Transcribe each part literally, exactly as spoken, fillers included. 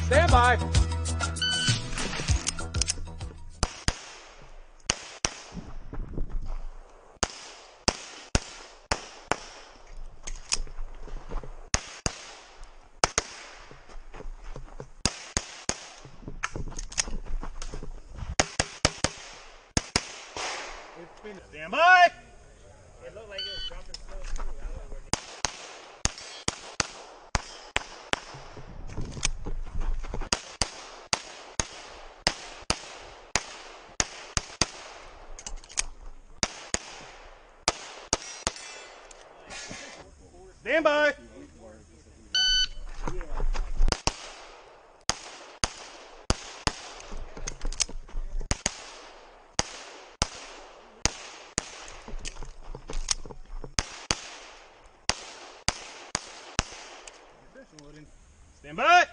Stand by. Stand by. It looked like it was dropping slow too. Stand by. Stand by.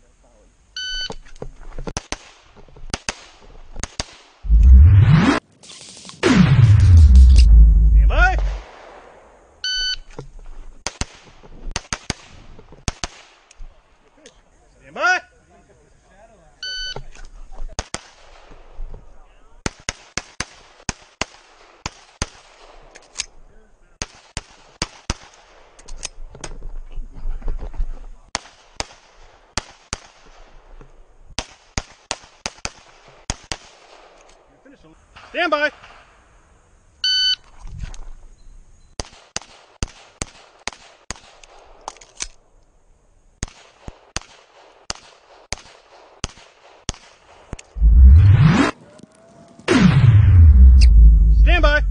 Stand by. Stand by. Stand by. Stand by.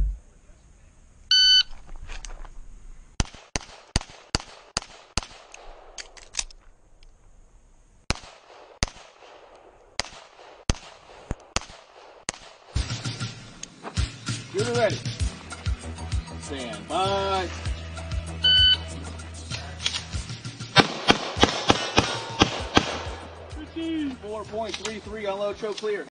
Get ready. Stand by. four point three three unload, choke clear.